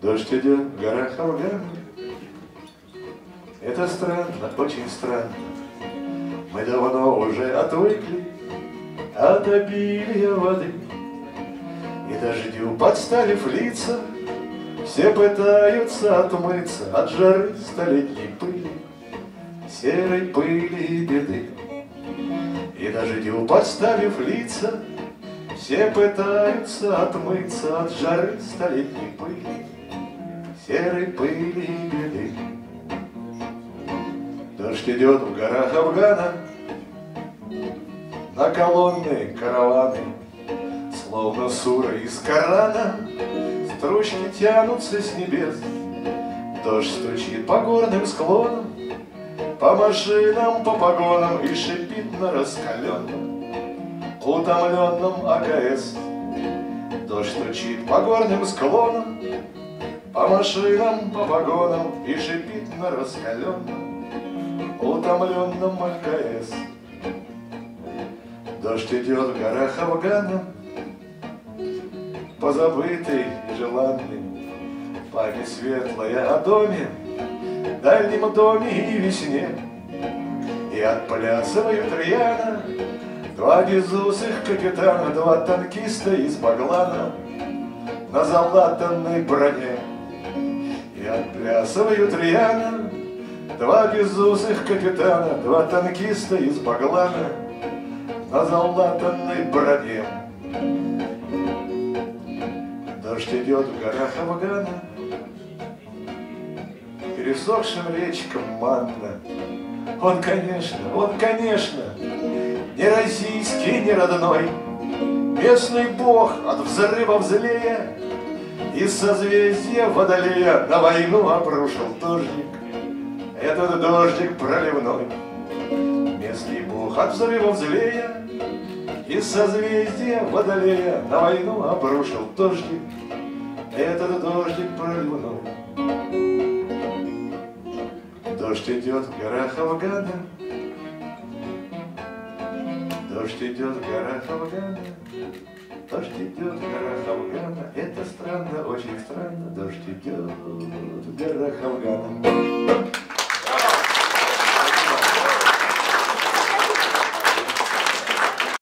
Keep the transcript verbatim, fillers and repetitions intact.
Дождь идет в горах Афгана. Это странно, очень странно. Мы давно уже отвыкли от обилия воды. И дождю подставив лица, все пытаются отмыться от жары столетней пыли, серой пыли и беды. И дождю подставив лица, все пытаются отмыться от жары столетней пыли, серой пыли и беды. Дождь идет в горах Афгана, на колонны караваны, словно суры из Корана, строчки тянутся с небес. Дождь стучит по горным склонам, по машинам, по погонам и шипит на раскаленном, утомленном АКС. Дождь стучит по горным склонам, по машинам, по погонам и шипит на раскаленном, утомленном АКС. Дождь идет в горах Афгана, позабытый и желанный, память светлая о доме, дальнем доме и весне. И отплясывают рьяно два безусых капитана, два танкиста из Баглана на залатанной броне. И отплясывают рьяно два безусых капитана, два танкиста из Баглана на залатанной броне. Дождь идет в горах Афгана, пересохшим речкам манна. Он, конечно, он, конечно, не российский, не родной, местный бог от взрыва злея, из созвездия Водолея на войну обрушил дождик, этот дождик проливной. Местный бог от взрыва злея, из созвездия Водолея на войну обрушил дождик, этот дождик проливной. Дождь идет в горах Афгана, дождь идет в горах Афгана, дождь идет в горах Афгана. Это странно, очень странно, дождь идет в горах Афгана.